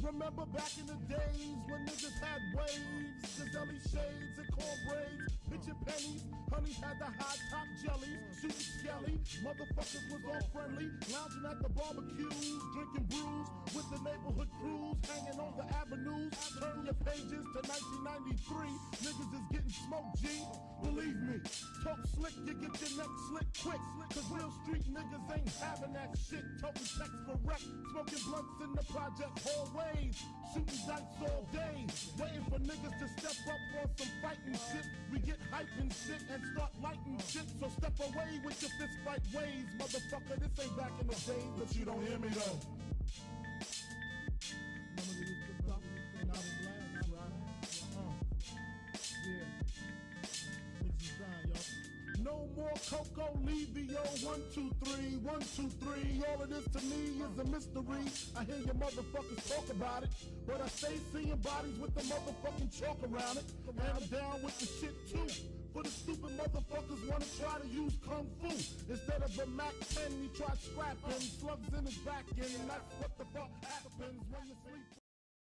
Remember back in the days when niggas had waves, Gazelle shades and corn braids, pitching pennies, honeys had the high top jellies, shooting skelly, motherfuckers was all friendly, lounging at the barbecues, drinking brews with the neighborhood crews, hanging on the avenues. Turn your pages to 1993, niggas is getting smoked, G. Believe me, talk slick, you get your neck slick quick, cause real street niggas ain't having that shit. Talking sex for wreck, smoking blunts in the project hallways, shooting dice all day, waiting for niggas to step up on some fighting shit. We get hype and shit and start lighting shit, so step away with your fist fight ways, motherfucker. This ain't back in the days, but you don't hear me though. No more Coco Levio, 1, 2, 3, 1, 2, 3. All of this to me is a mystery. I hear your motherfuckers talk about it, but I stay seeing bodies with the motherfucking chalk around it. And I'm down with the shit too. For the stupid motherfuckers wanna try to use Kung Fu instead of a Mac 10, he tried scrapping slugs in his back end, and that's what the fuck happens when you sleep.